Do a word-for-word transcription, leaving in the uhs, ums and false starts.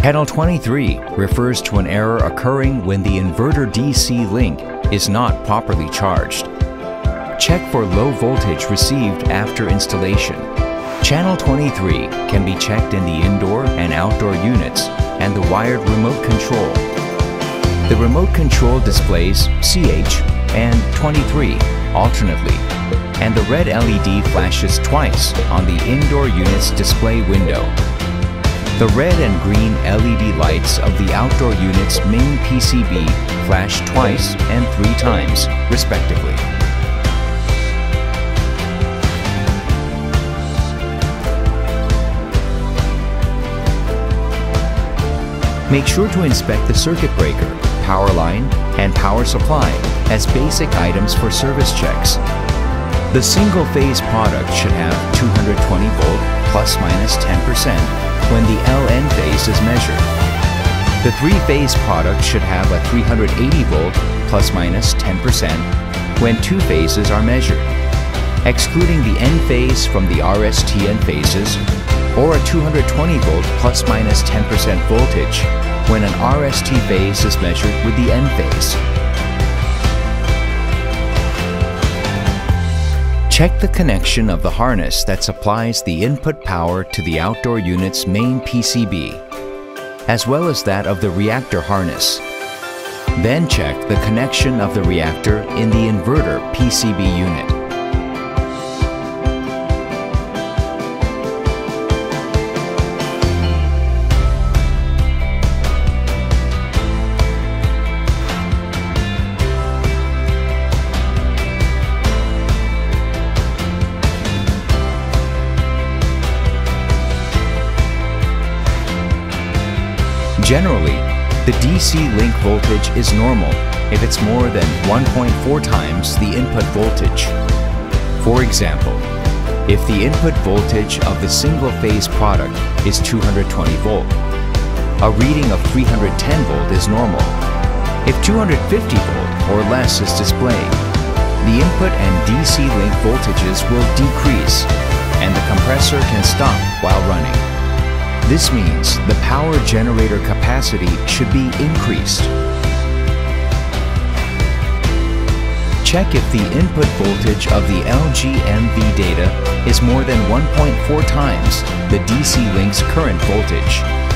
Channel twenty-three refers to an error occurring when the inverter D C link is not properly charged. Check for low voltage received after installation. Channel twenty-three can be checked in the indoor and outdoor units and the wired remote control. The remote control displays C H and twenty-three alternately, and the red L E D flashes twice on the indoor unit's display window. The red and green L E D lights of the outdoor unit's main P C B flash twice and three times, respectively. Make sure to inspect the circuit breaker, power line, and power supply as basic items for service checks. The single-phase product should have two hundred twenty volt plus minus ten percent when the L N phase is measured. The three-phase product should have a three hundred eighty volt plus minus ten percent when two phases are measured. Excluding the N phase from the R S T N phases, or a two hundred twenty volt plus minus ten percent voltage when an R S T phase is measured with the N phase. Check the connection of the harness that supplies the input power to the outdoor unit's main P C B, as well as that of the reactor harness. Then check the connection of the reactor in the inverter P C B unit. Generally, the D C link voltage is normal if it's more than one point four times the input voltage. For example, if the input voltage of the single-phase product is two hundred twenty volt, a reading of three hundred ten volt is normal. If two hundred fifty volt or less is displayed, the input and D C link voltages will decrease, and the compressor can stop while running. This means the power generator capacity should be increased. Check if the input voltage of the L G M V data is more than one point four times the D C link's current voltage.